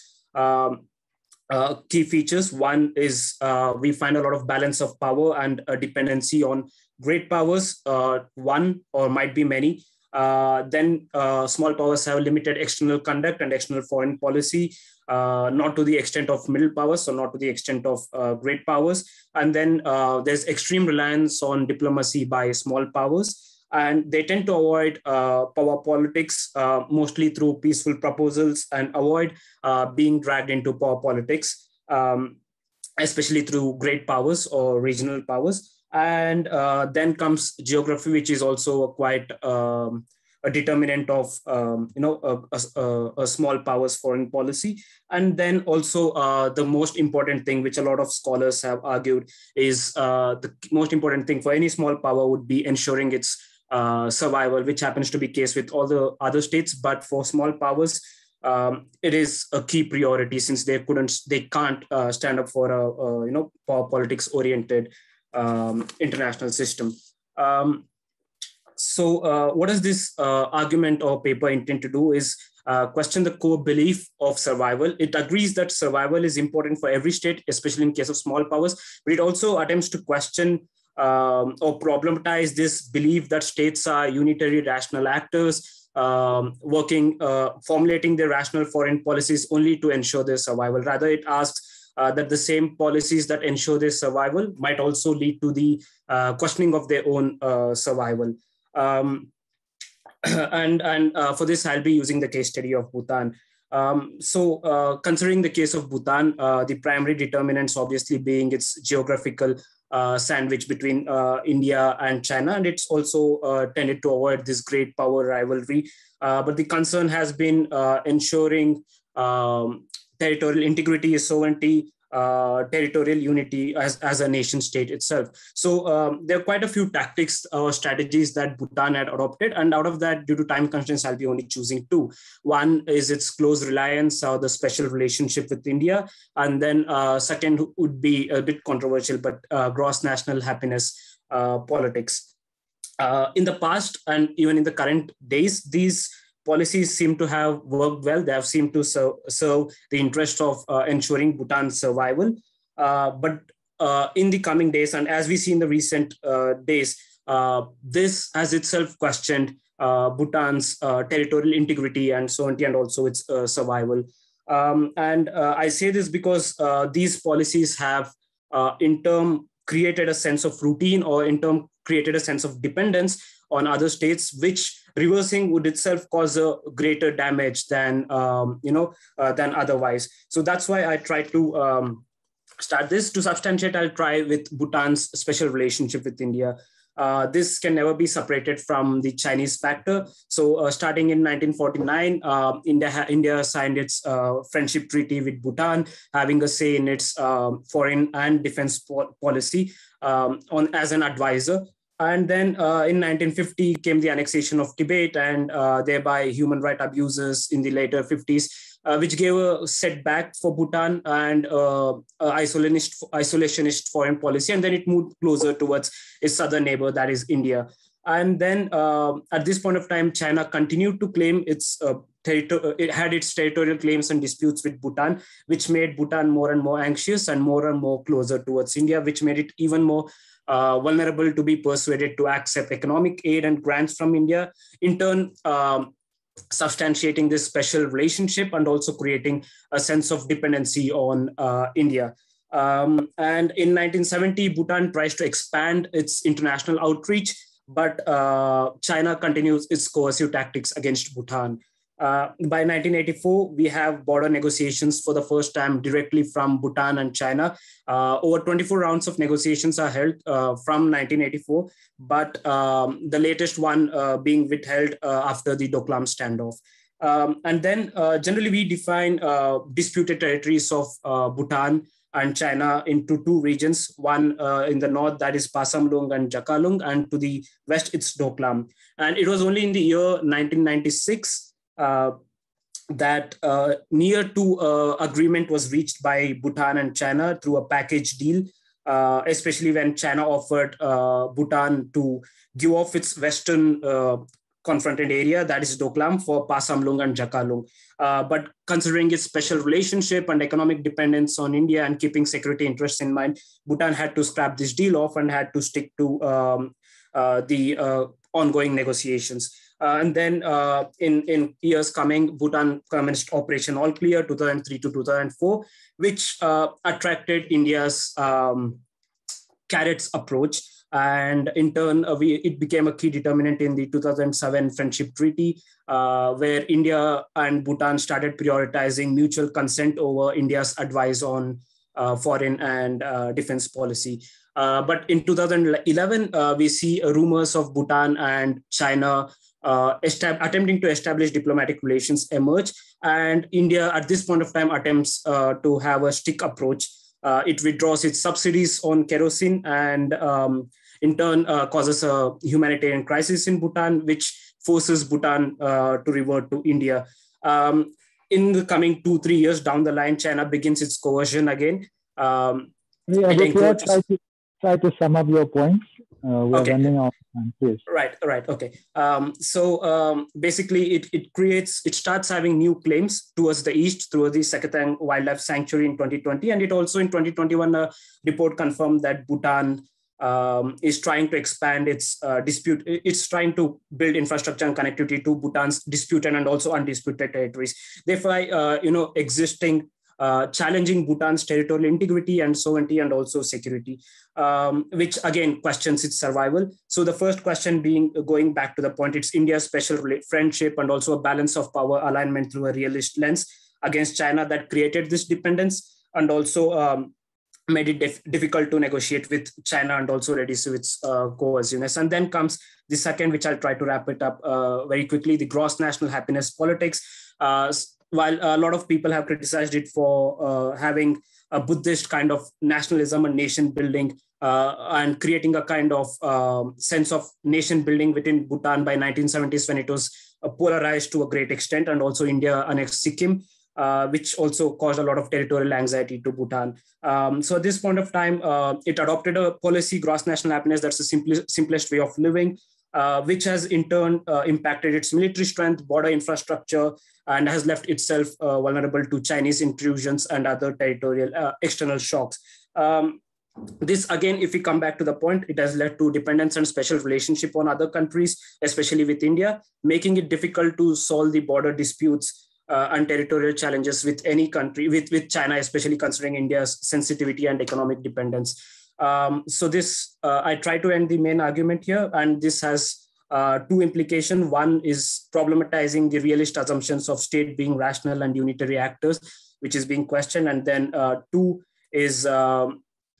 Key features. One is we find a lot of balance of power and a dependency on great powers, one or might be many. Then small powers have limited external conduct and external foreign policy, not to the extent of middle powers, so not to the extent of great powers. And then there's extreme reliance on diplomacy by small powers. And they tend to avoid power politics, mostly through peaceful proposals, and avoid being dragged into power politics. especially through great powers or regional powers. And then comes geography, which is also quite a determinant of a small powers foreign policy. And then also the most important thing, which a lot of scholars have argued, is the most important thing for any small power would be ensuring its survival, which happens to be the case with all the other states. But for small powers, it is a key priority, since they can't stand up for a power politics oriented international system. So what does this argument or paper intend to do is question the core belief of survival. It agrees that survival is important for every state, especially in case of small powers, but it also attempts to question or problematize this belief that states are unitary rational actors, formulating their rational foreign policies only to ensure their survival. Rather, it asks that the same policies that ensure their survival might also lead to the questioning of their own survival. And for this, I'll be using the case study of Bhutan. Considering the case of Bhutan, the primary determinants obviously being its geographical sandwich between India and China, and it's also tended to avoid this great power rivalry. But the concern has been ensuring territorial integrity, sovereignty, territorial unity as a nation state itself. So there are quite a few tactics or strategies that Bhutan had adopted, and out of that, due to time constraints, I'll be only choosing two. One is its close reliance or the special relationship with India, and then second would be a bit controversial, but gross national happiness politics. In the past and even in the current days, these policies seem to have worked well. They have seemed to serve the interest of ensuring Bhutan's survival. But in the coming days, and as we see in the recent days, this has itself questioned Bhutan's territorial integrity and sovereignty, and also its survival. And I say this because these policies have in turn created a sense of routine, or in turn created a sense of dependence on other states, which reversing would itself cause a greater damage than than otherwise. So that's why I try to start this. To substantiate, I'll try with Bhutan's special relationship with India. This can never be separated from the Chinese factor. So starting in 1949, India signed its friendship treaty with Bhutan, having a say in its foreign and defense policy as an advisor. And then in 1950 came the annexation of Tibet, and thereby human rights abuses in the later 50s, which gave a setback for Bhutan and isolationist foreign policy. And then it moved closer towards its southern neighbor, that is India. And then at this point of time, China continued to claim its it had its territorial claims and disputes with Bhutan, which made Bhutan more and more anxious and more closer towards India, which made it even more vulnerable to be persuaded to accept economic aid and grants from India, in turn substantiating this special relationship and also creating a sense of dependency on India. And in 1970, Bhutan tries to expand its international outreach, but China continues its coercive tactics against Bhutan. By 1984, we have border negotiations for the first time directly from Bhutan and China. Over 24 rounds of negotiations are held from 1984, but the latest one being withheld after the Doklam standoff. And then generally we define disputed territories of Bhutan and China into two regions, one in the north, that is Pasamlung and Jakalung, and to the west, it's Doklam. And it was only in the year 1996 that near to agreement was reached by Bhutan and China through a package deal, especially when China offered Bhutan to give off its western confronted area, that is Doklam, for Pasamlung and Jakalung. But considering its special relationship and economic dependence on India and keeping security interests in mind, Bhutan had to scrap this deal off and had to stick to the ongoing negotiations. And then in years coming, Bhutan commenced Operation All Clear 2003 to 2004, which attracted India's carrots approach. And in turn, it became a key determinant in the 2007 Friendship Treaty, where India and Bhutan started prioritizing mutual consent over India's advice on foreign and defense policy. But in 2011, we see rumors of Bhutan and China attempting to establish diplomatic relations emerge. And India, at this point of time, attempts to have a stick approach. It withdraws its subsidies on kerosene and in turn causes a humanitarian crisis in Bhutan, which forces Bhutan to revert to India. In the coming 2-3 years down the line, China begins its coercion again. Try to sum up your points. We're running out of time, please. Right, okay. Basically, it starts having new claims towards the east through the Seketang Wildlife Sanctuary in 2020. And it also in 2021, a report confirmed that Bhutan is trying to expand its dispute. It's trying to build infrastructure and connectivity to Bhutan's disputed and also undisputed territories. Therefore, existing challenging Bhutan's territorial integrity and sovereignty and also security, which again questions its survival. So the first question being, going back to the point, it's India's special friendship and also a balance of power alignment through a realist lens against China that created this dependence and also made it difficult to negotiate with China and also reduce its coerciveness. And then comes the second, which I'll try to wrap it up very quickly, the gross national happiness politics. While a lot of people have criticized it for having a Buddhist kind of nationalism and nation building and creating a kind of sense of nation building within Bhutan by 1970s when it was polarized to a great extent, and also India annexed Sikkim, which also caused a lot of territorial anxiety to Bhutan. So at this point of time, it adopted a policy, gross national happiness, that's the simplest way of living, which has in turn impacted its military strength, border infrastructure, and has left itself vulnerable to Chinese intrusions and other territorial external shocks. This, again, if we come back to the point, it has led to dependence and special relationship on other countries, especially with India, making it difficult to solve the border disputes and territorial challenges with any country, with China, especially considering India's sensitivity and economic dependence. So this, I try to end the main argument here, and this has two implications. One is problematizing the realist assumptions of state being rational and unitary actors, which is being questioned. And then two is to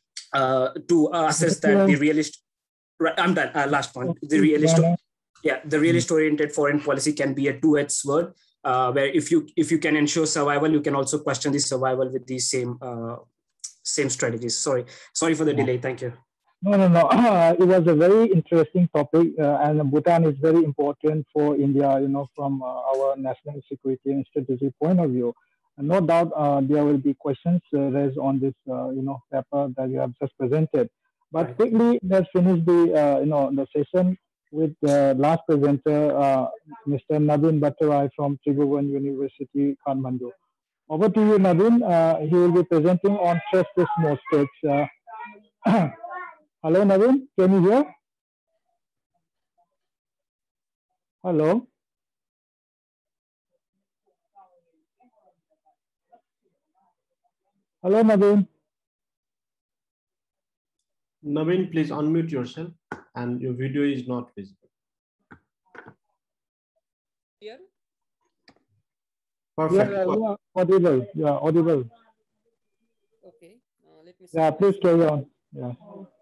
assess that the realist, I'm done, last point, the realist oriented foreign policy can be a two-edged sword, where if you can ensure survival, you can also question the survival with the same strategies. Sorry for the delay. Thank you. No. It was a very interesting topic, and Bhutan is very important for India, from our national security and strategy point of view. And no doubt there will be questions raised on this, paper that you have just presented. But quickly, let's finish the session with the last presenter, Mr. Naveen Bhattarai from Tribhuvan University, Kathmandu. Over to you, Naveen. He will be presenting on stress-based mode states. Hello, Naveen. Can you hear? Hello. Hello, Naveen. Naveen, please unmute yourself, and your video is not visible. Here? Perfect. Yeah, you are audible. Yeah, audible. Okay. Let me see. Yeah, please carry on. Yeah.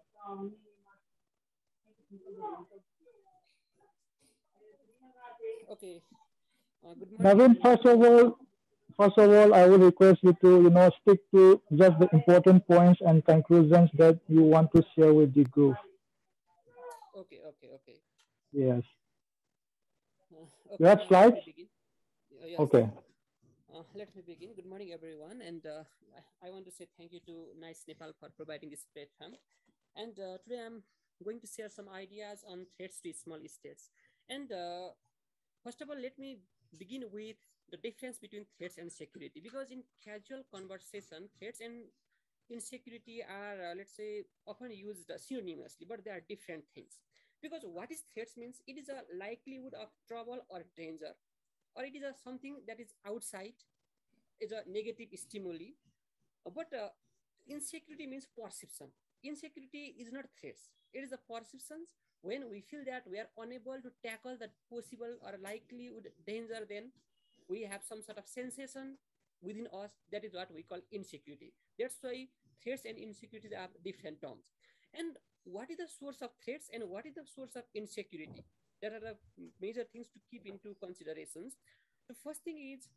Okay. Good morning. Naveen, first of all, I would request you to, stick to just the important points and conclusions that you want to share with the group. Okay. Yes. Okay. You have slides? Yes. Okay. Let me begin. Good morning, everyone. And I want to say thank you to NICE Nepal for providing this platform. And today I'm going to share some ideas on threats to small states. And first of all, let me begin with the difference between threats and security, because in casual conversation, threats and insecurity are, let's say, often used synonymously, but they are different things. Because what is threats means it is a likelihood of trouble or danger, or it is something that is outside, is a negative stimuli. But insecurity means perception. Insecurity is not threats. It is the perceptions when we feel that we are unable to tackle that possible or likelihood danger, then we have some sort of sensation within us, that is what we call insecurity. That's why threats and insecurities are different terms. And what is the source of threats and what is the source of insecurity? There are the major things to keep into considerations. The first thing is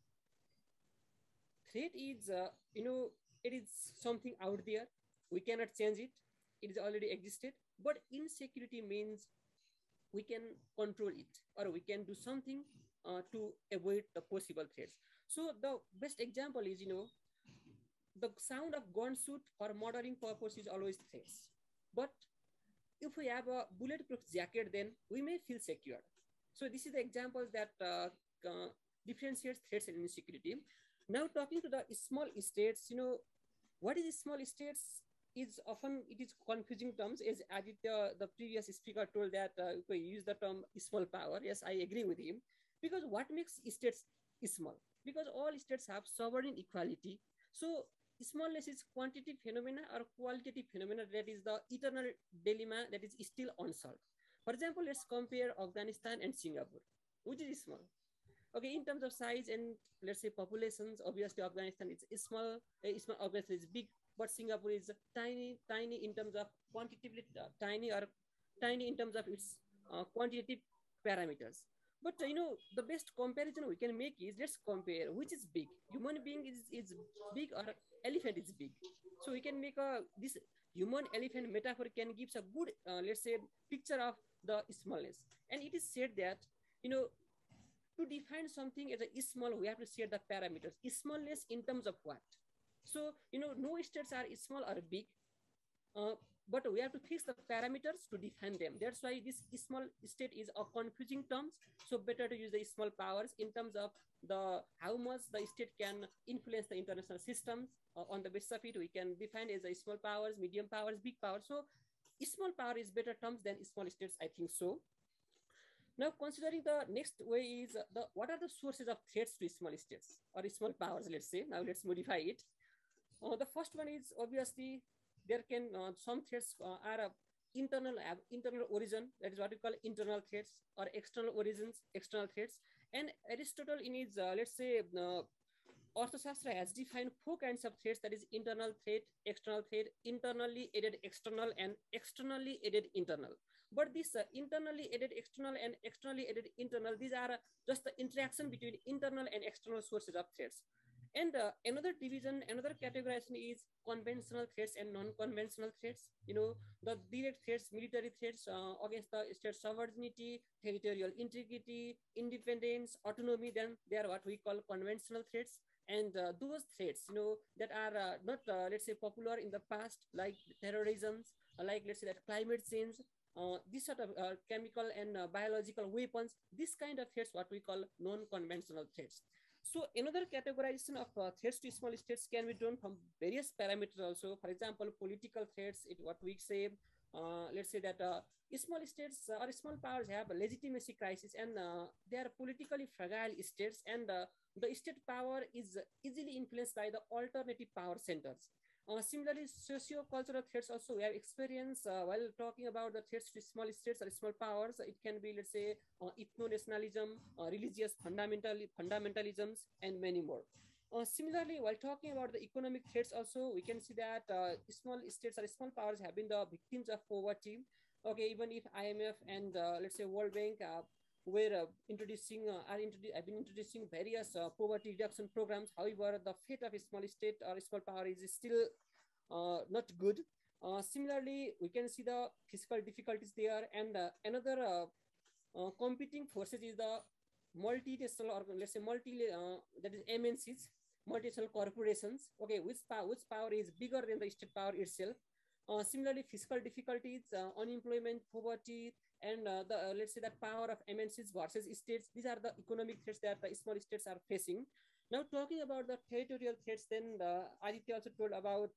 threat is, it is something out there. We cannot change it. It is already existed. But insecurity means we can control it or we can do something to avoid the possible threats. So the best example is, the sound of gunshot for murdering purpose is always threats. But if we have a bulletproof jacket, then we may feel secure. So this is the example that differentiates threats and insecurity. Now talking to the small states, what is small states is often, it is confusing terms, as Aditya, the previous speaker, told that we use the term small power. Yes, I agree with him. Because what makes states small? Because all states have sovereign equality. So smallness is quantitative phenomena or qualitative phenomena, that is the eternal dilemma that is still unsolved. For example, let's compare Afghanistan and Singapore, which is small. Okay, in terms of size and let's say populations, obviously Afghanistan is small, Afghanistan is big, but Singapore is tiny in terms of quantitatively tiny, or tiny in terms of its quantitative parameters. But the best comparison we can make is, let's compare which is big. Human being is big or elephant is big. So we can make this human elephant metaphor can give a good, let's say, picture of the smallness. And it is said that, to define something as a small, we have to set the parameters. Smallness in terms of what? So, no states are small or big, but we have to fix the parameters to define them. That's why this small state is a confusing terms. So better to use the small powers in terms of the how much the state can influence the international systems. On the basis of it, we can define as a small powers, medium powers, big powers. So small power is better terms than small states, I think so. Now, considering the next way is what are the sources of threats to small states or small powers, let's say. Now let's modify it. The first one is obviously there can some threats are internal origin, that is what we call internal threats, or external origins, external threats. And Aristotle in his, let's say, Arthashastra has defined 4 kinds of threats, that is internal threat, external threat, internally aided external, and externally aided internal. But this internally aided external and externally aided internal, these are just the interaction between internal and external sources of threats. And another division, another categorization is conventional threats and non-conventional threats. The direct threats, military threats against the state sovereignty, territorial integrity, independence, autonomy, then they are what we call conventional threats. And those threats, that are not, let's say, popular in the past, like terrorism, like, let's say, that climate change, this sort of chemical and biological weapons, this kind of threats, what we call non-conventional threats. So another categorization of threats to small states can be done from various parameters also. For example, political threats, what we say, let's say that small states or small powers have a legitimacy crisis, and they are politically fragile states, and the state power is easily influenced by the alternative power centers. Similarly, socio-cultural threats also we have experienced while talking about the threats to small states or small powers. It can be, let's say, ethno-nationalism, religious fundamentalisms, and many more. Similarly, while talking about the economic threats also, we can see that small states or small powers have been the victims of poverty. Okay, even if IMF and let's say World Bank were have been introducing various poverty reduction programs. However, the fate of a small state or a small power is still not good. Similarly, we can see the fiscal difficulties there, and another competing forces is the multinational, or let's say that is MNCs, multinational corporations. Okay, which power is bigger than the state power itself. Similarly, fiscal difficulties, unemployment, poverty, and let's say that power of MNCs versus states. These are the economic threats that the small states are facing. Now, talking about the territorial threats, then Aditya also told about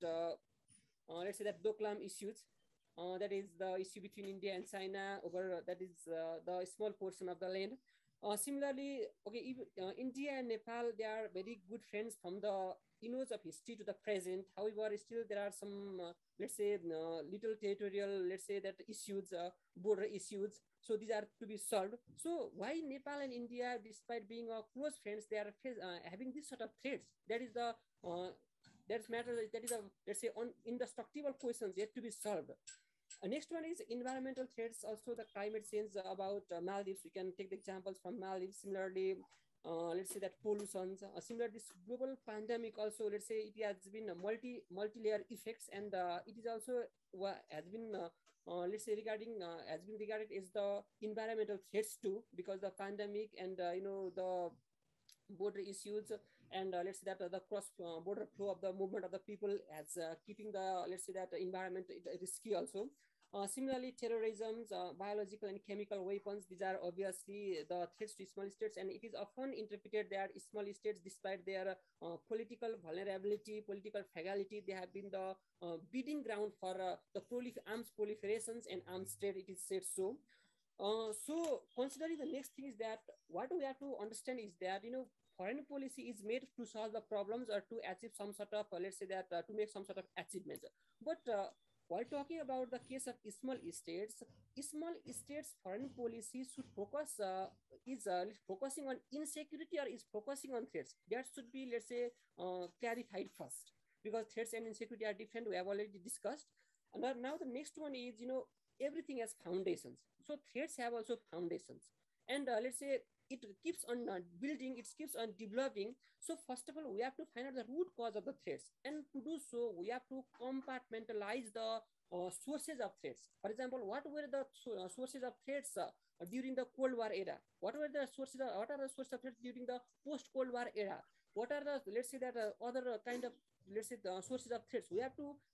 let's say that Doklam issues. That is the issue between India and China over that is the small portion of the land. Similarly, okay, India and Nepal, they are very good friends from the innals of history to the present. However, still there are some, let's say, little territorial, let's say that issues, border issues. So these are to be solved. So why Nepal and India, despite being close friends, they are having this sort of threats? That is the that matter. That is a, let's say, on indestructible questions yet to be solved. Next one is environmental threats, also the climate change about Maldives. We can take the examples from Maldives. Similarly, let's say that pollution, similar this global pandemic also, let's say it has been a multi-layer effects, and it is also has been let's say has been regarded as the environmental threats too, because the pandemic and the border issues, and let's say that the cross border flow of the movement of the people as keeping the, let's say that environment risky also. Similarly, terrorism, biological and chemical weapons, these are obviously the threats to small states, and it is often interpreted that small states, despite their political vulnerability, political fragility, they have been the breeding ground for the arms proliferations and arms trade, it is said so. So considering the next thing is that what we have to understand is that, foreign policy is made to solve the problems or to achieve some sort of, let's say that to make some sort of achievement. But while talking about the case of small states foreign policy should focus is focusing on insecurity or is focusing on threats. That should be, let's say, clarified first, because threats and insecurity are different. We have already discussed. And now the next one is, everything has foundations. So threats have also foundations, and let's say it keeps on building, it keeps on developing. So first of all, we have to find out the root cause of the threats, and to do so, we have to compartmentalize the sources of threats. For example, what were the sources of threats during the Cold War era? What are the sources of threats during the post-Cold War era? What are the, let's say that other kind of, let's say, the sources of threats? We have to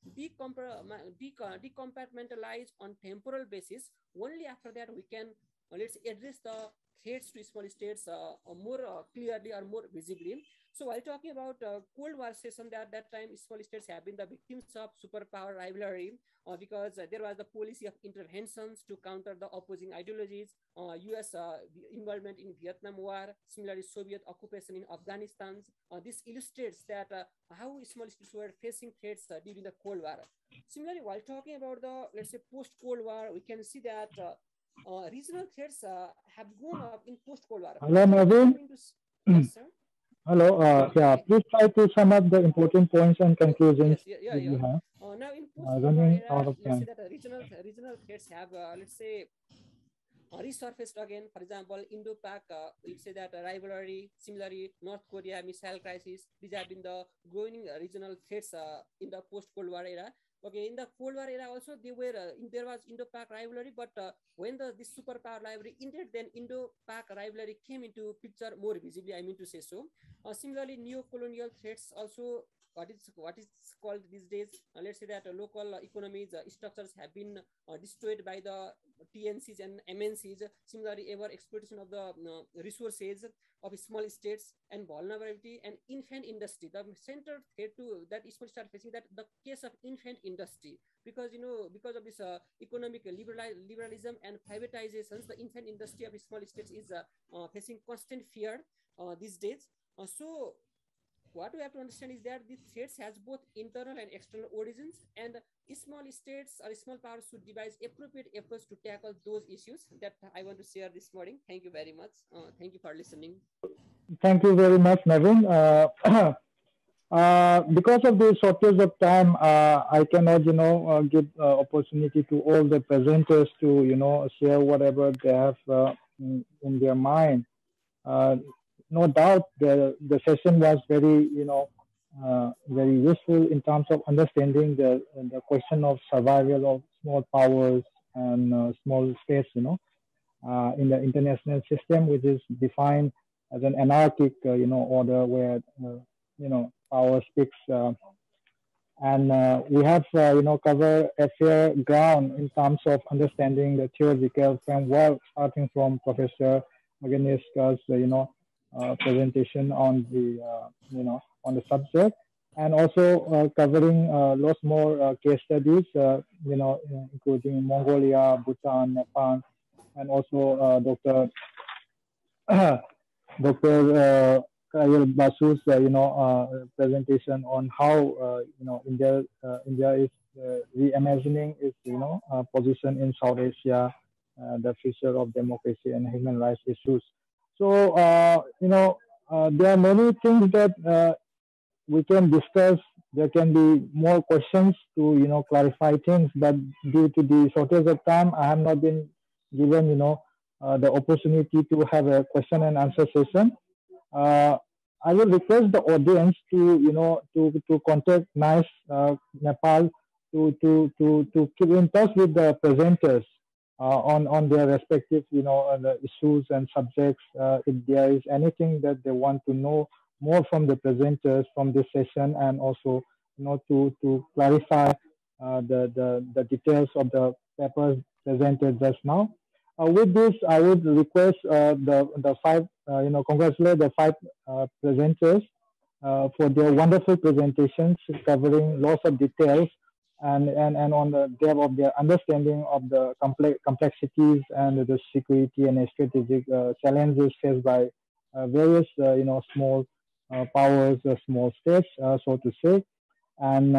decompartmentalize on temporal basis. Only after that we can let's address the threats to small states more clearly or more visibly. So while talking about Cold War session, that time small states have been the victims of superpower rivalry because there was the policy of interventions to counter the opposing ideologies, US involvement in Vietnam War, similarly Soviet occupation in Afghanistan. This illustrates that how small states were facing threats during the Cold War. Similarly, while talking about the, let's say, post-Cold War, we can see that regional threats have grown up in post-Cold War. Hello, Naveen. Yes, sir. Hello. Yeah, please try to sum up the important points and conclusions yes, that you have. Now, in post-Cold War era, let's time. say that regional threats have, let's say, resurfaced again. For example, Indo-Pak, let's say that rivalry. Similarly, North Korea missile crisis. These have been the growing regional threats in the post-Cold War era. Okay, in the Cold War era also there was Indo-Pak rivalry, but when this superpower rivalry ended, then Indo-Pak rivalry came into picture more visibly, I mean to say so. Similarly, neo-colonial threats also, what is called these days, let's say that local economies structures have been destroyed by the TNCs and MNCs. Similarly, exploitation of the resources of small states and vulnerability and infant industry. The center threat to that small states are facing, that the case of infant industry, because because of this economic liberalism and privatizations, the infant industry of small states is facing constant fear these days. So what we have to understand is that these threats has both internal and external origins, and small states or small powers should devise appropriate efforts to tackle those issues that I want to share this morning. Thank you very much. Thank you for listening. Thank you very much, Naveen. Because of the shortage of time, I cannot, give opportunity to all the presenters to, share whatever they have in their mind. No doubt the session was very, very useful in terms of understanding the question of survival of small powers and small states, in the international system, which is defined as an anarchic, order where, power speaks. And we have, covered a fair ground in terms of understanding the theoretical framework, starting from Professor Maganiska's, presentation on the, on the subject, and also covering lots more case studies, including Mongolia, Bhutan, Nepal, and also Dr. Dr. Kayal Basu's, presentation on how, India is reimagining its, position in South Asia, the future of democracy and human rights issues. So, there are many things that we can discuss. There can be more questions to, clarify things, but due to the shortage of time, I have not been given, the opportunity to have a question and answer session. I will request the audience to contact NICE Nepal to keep in touch with the presenters on their respective the issues and subjects. If there is anything that they want to know more from the presenters from this session, and also to clarify the details of the papers presented just now. With this, I would request the five, congratulate the five presenters for their wonderful presentations covering lots of details and on the depth of their understanding of the complexities and the security and strategic challenges faced by various, small powers, small states, so to say, and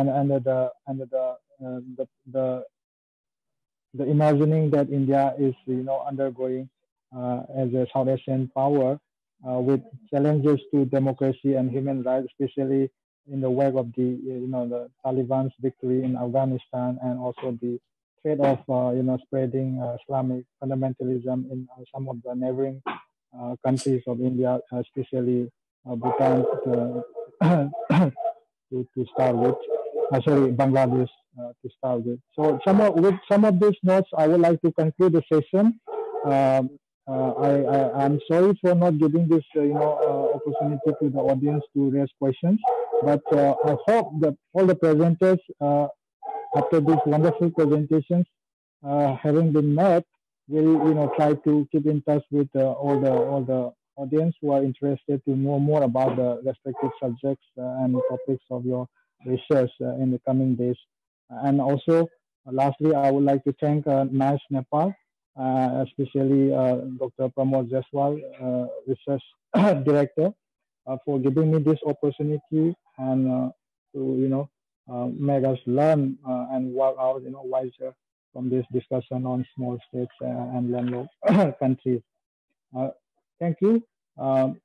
the imagining that India is, undergoing as a South Asian power with challenges to democracy and human rights, especially in the wake of the, the Taliban's victory in Afghanistan, and also the threat of, spreading Islamic fundamentalism in some of the neighboring countries of India, especially Bhutan, to start with. Sorry, Bangladesh to start with. So with some of these notes, I would like to conclude the session. I'm sorry for not giving this opportunity to the audience to raise questions, but I hope that all the presenters, after these wonderful presentations, having been met, will try to keep in touch with all the audience who are interested to know more about the respective subjects and topics of your research in the coming days. And also, lastly, I would like to thank NICE Nepal, especially Dr. Pramod Jaiswal, Research Director, for giving me this opportunity and to make us learn and work out wiser from this discussion on small states and landlocked countries. Thank you.